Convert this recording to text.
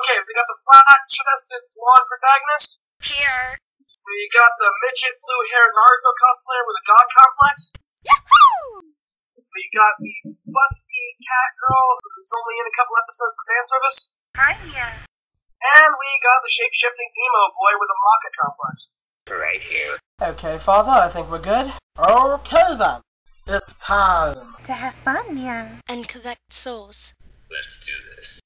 Okay, we got the flat-chested blonde protagonist. Here. We got the midget blue-haired Naruto cosplayer with a god complex. Yahoo! We got the busty cat girl who's only in a couple episodes for fan service. Hiya. And we got the shape-shifting emo boy with a Maka complex. Right here. Okay, Father, I think we're good. Okay then. It's time To have fun, yeah. And collect souls. Let's do this.